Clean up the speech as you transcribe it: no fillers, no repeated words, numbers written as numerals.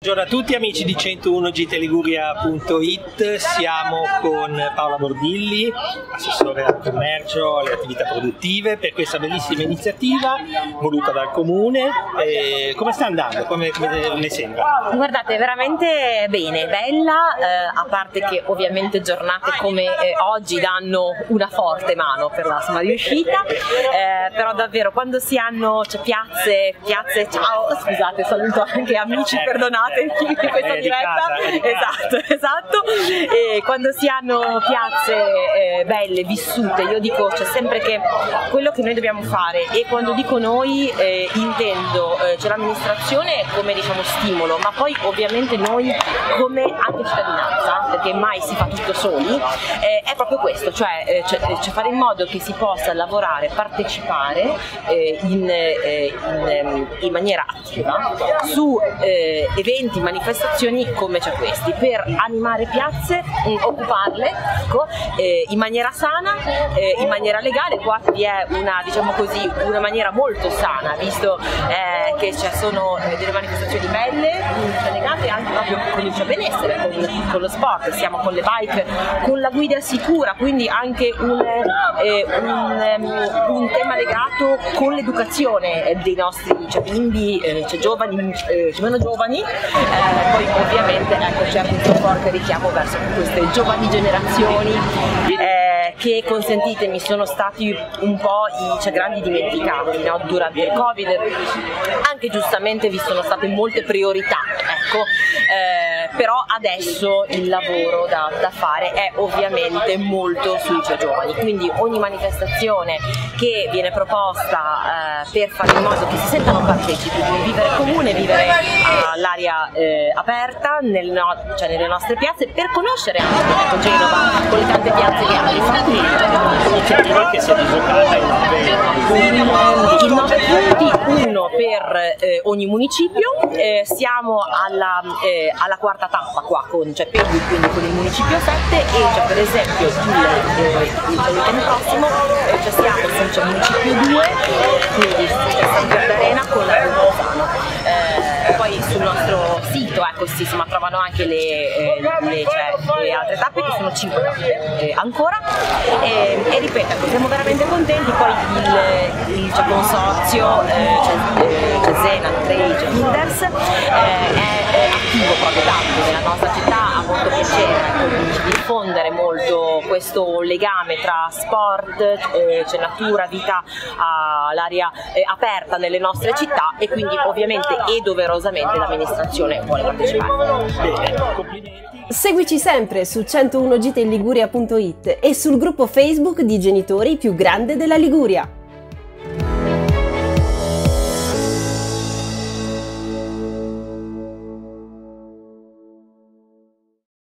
Buongiorno a tutti amici di 101giteliguria.it, siamo con Paola Bordilli, assessore al commercio e alle attività produttive, per questa bellissima iniziativa voluta dal Comune. Come sta andando? Come ne sembra? Guardate, veramente bene, bella, a parte che ovviamente giornate come oggi danno una forte mano per la sua riuscita, però davvero quando si hanno piazze, ciao, scusate, saluto anche amici, perdonate in questa diretta, esatto, e quando si hanno piazze belle, vissute, io dico sempre che quello che noi dobbiamo fare, e quando dico noi intendo l'amministrazione come stimolo, ma poi ovviamente noi come anche cittadinanza, perché mai si fa tutto soli, è proprio questo, cioè fare in modo che si possa lavorare, partecipare in maniera attiva su eventi, manifestazioni come questi, per animare piazze, occuparle in maniera sana, in maniera legale. Qua vi è una maniera molto sana, visto che ci sono delle manifestazioni belle legate anche proprio con il benessere, con lo sport, siamo con le bike, con la guida sicura, quindi anche un tema legato con l'educazione dei nostri bimbi, giovani, meno giovani, poi ovviamente c'è un forte richiamo verso queste giovani generazioni che, consentitemi, sono stati un po' i grandi dimenticati, no? Durante il Covid, anche giustamente vi sono state molte priorità, però adesso il lavoro da fare è ovviamente molto sui giovani, quindi ogni manifestazione che viene proposta per fare in modo che si sentano partecipi di vivere comune, vivere all'aria aperta nelle nostre piazze, per conoscere anche Genova con le tante piazze che ha. L'iniziativa che si è dislocata in 9 punti, uno per ogni municipio. Siamo alla quarta tappa qua con Pegui, quindi con il municipio 7, e per esempio il weekend prossimo siamo sul municipio 2, quindi San Arena con la Bolzano. Poi sul nostro sito si trovano anche le altre tappe, che sono 5 tappe ancora, e ripeto, siamo veramente contenti. Poi il consorzio Zena, Trade, Inders è attivo proprio tanto nella nostra città, ha molto piacere di diffondere molto questo legame tra sport, natura, vita all'aria aperta nelle nostre città, e quindi ovviamente e doverosamente l'amministrazione vuole partecipare. Bene, complimenti. Seguici sempre su 101giteliguria.it e sul gruppo Facebook di Genitori più grande della Liguria.